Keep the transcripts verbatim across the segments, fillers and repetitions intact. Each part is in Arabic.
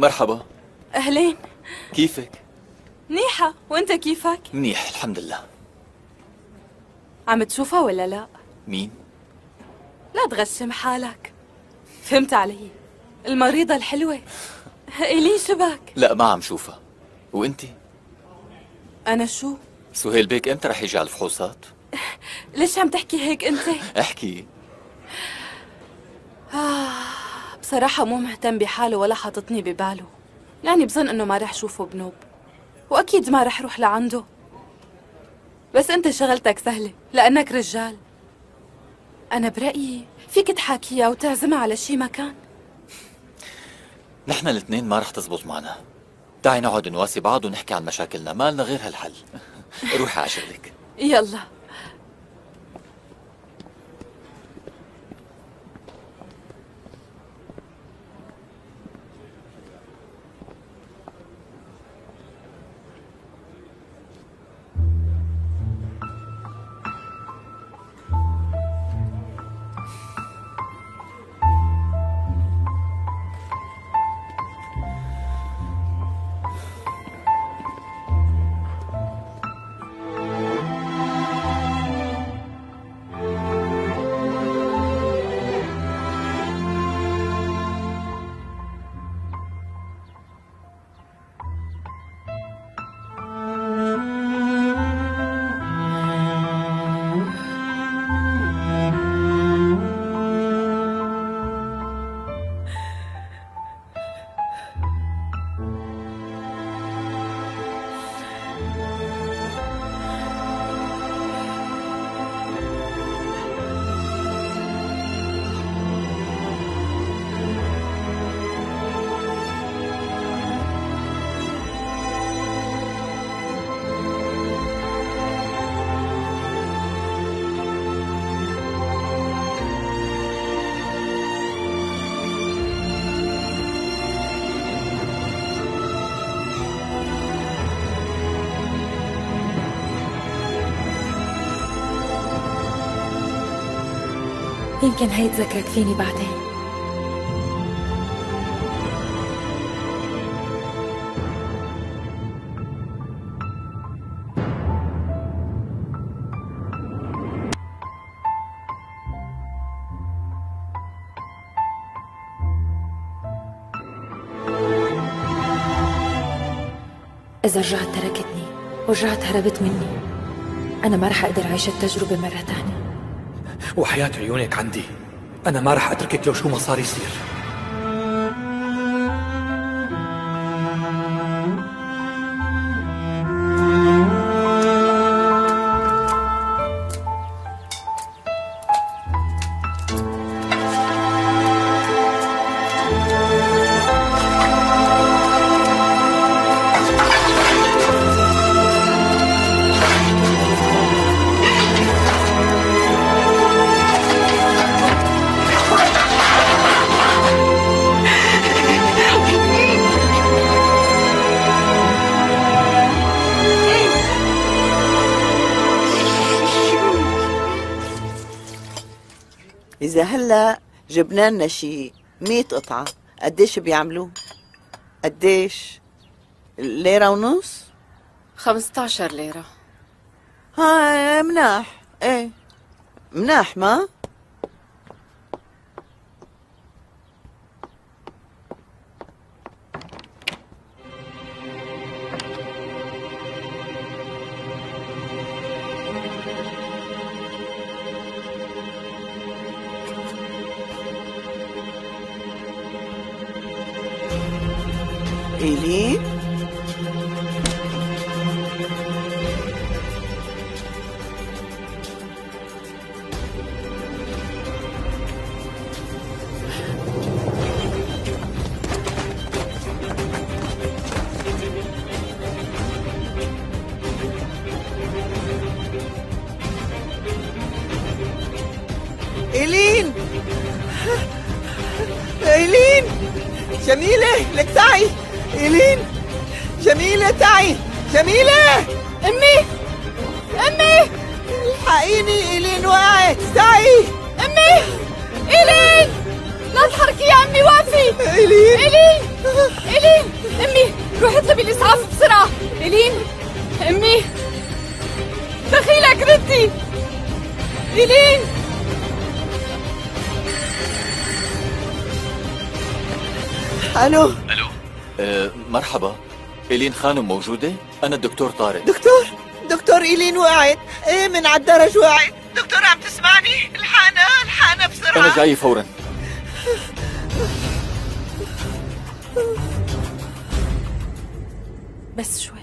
مرحبا. أهلين. كيفك؟ منيحة، وأنت كيفك؟ منيح الحمد لله. عم تشوفها ولا لا؟ مين؟ لا تغشم حالك. فهمت علي، المريضة الحلوة إيلين شبك. لا ما عم شوفها. وأنتِ؟ أنا شو؟ سهيل بيك امتى رح يجي على الفحوصات؟ ليش عم تحكي هيك أنت؟ احكي. آه بصراحة مو مهتم بحاله ولا حاططني بباله، يعني بظن إنه ما رح شوفه بنوب، وأكيد ما رح روح لعنده. بس أنت شغلتك سهلة لأنك رجال. أنا برأيي فيك تحاكيها وتعزمها على شي مكان. نحن الاثنين ما رح تزبط معنا. تعي نقعد نواسي بعض ونحكي عن مشاكلنا، ما لنا غير هالحل. روحي على شغلك. يلا. يمكن هي تذكرك فيني بعدين. إذا رجعت تركتني ورجعت هربت مني، أنا ما رح أقدر أعيش التجربة مرة تانية. وحياة عيونك عندي أنا ما رح أتركك لو شو ما صار يصير. إذا هلا جبنا لنا شي مية قطعة قديش بيعملوا؟ قديش؟ ليرة ونص؟ خمسة عشر ليرة. ها مناح، ايه مناح ما؟ إيلين؟ إيلين إيلين جميلة لك تعي. إيلين جميلة تعي. جميلة أمي أمي الحقيني إيلين وقعت. تعي أمي. إيلين لا تحركي يا أمي، وقفي. إيلين إيلين إيلين أمي روحي اطلبي الإسعاف بسرعة. إيلين أمي دخيلك ردي. إيلين الو الو أه مرحبا، إيلين خانم موجودة؟ أنا الدكتور طارق. دكتور دكتور إيلين وقعت. ايه من على الدرج وقعت. دكتور عم تسمعني؟ الحقنا الحقنا بسرعة. أنا جاي فورا. بس شوي.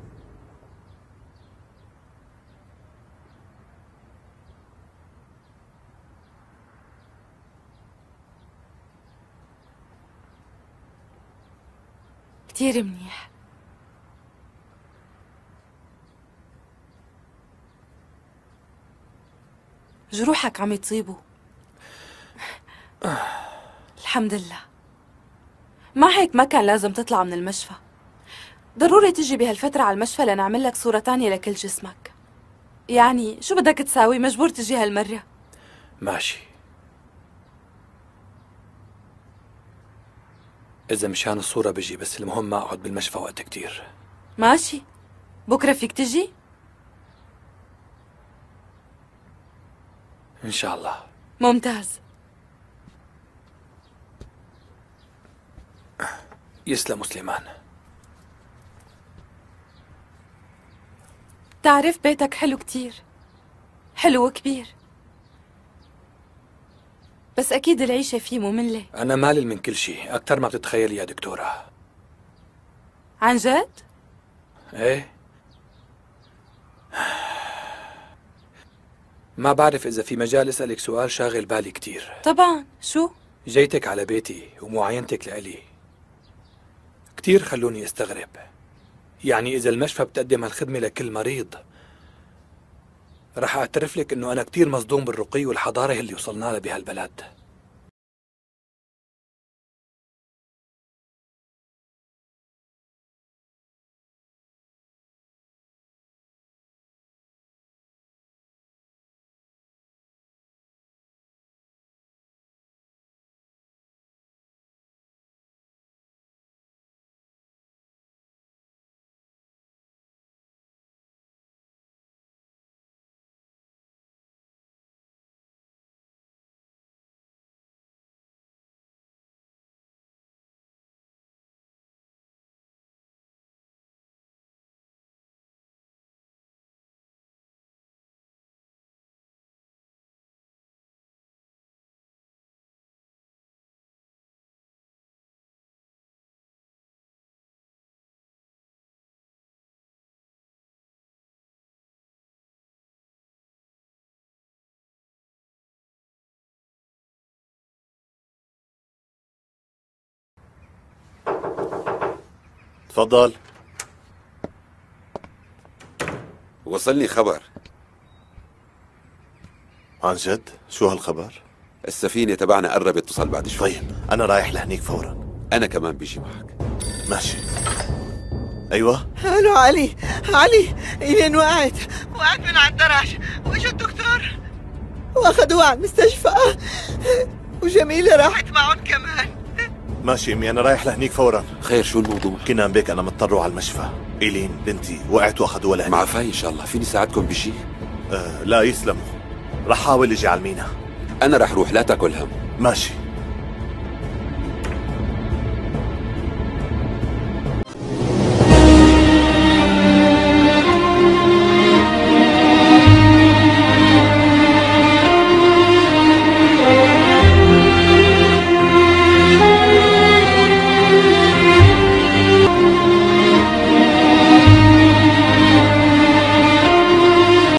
كتير منيح. جروحك عم يطيبوا الحمد لله. مع هيك ما كان لازم تطلع من المشفى. ضروري تجي بهالفترة على المشفى لنعمل لك صورة تانية لكل جسمك. يعني شو بدك تساوي؟ مجبور تجي هالمرة. ماشي. إذا مشان الصورة بجي، بس المهم ما أقعد بالمشفى وقت كتير. ماشي. بكرة فيك تجي؟ إن شاء الله. ممتاز. يسلم سليمان. تعرف بيتك حلو كتير، حلو وكبير، بس أكيد العيشة فيه مملة. أنا مالل من كل شيء أكتر ما بتتخيلي يا دكتورة. عن جد؟ إيه. ما بعرف إذا في مجال أسألك سؤال شاغل بالي كتير. طبعا. شو؟ جيتك على بيتي ومعاينتك لإلي كتير خلوني استغرب. يعني إذا المشفى بتقدم هالخدمة لكل مريض، رح أعترف لك إنه أنا كتير مصدوم بالرقي والحضارة اللي وصلنا لها بهالبلد. تفضل. وصلني خبر. عن جد؟ شو هالخبر؟ السفينة تبعنا قربت تصل بعد شوي. طيب أنا رايح لهنيك فورا. أنا كمان بيجي معك. ماشي. أيوة. الو علي علي إيلين وقعت وقعت من على الدرج واجا الدكتور واخذوها على المستشفى وجميلة راحت معهم كمان. ماشي أمي، أنا رايح لهنيك فورا. خير شو الموضوع؟ كنا بيك أنا مضطر على المشفى. إيلين بنتي وقعت واخذوها لهنيك. مع فاي إن شاء الله. فيني ساعدكم بشي؟ آه لا يسلموا، رح حاول اجي على المينا. أنا رح روح لا تاكل هم. ماشي.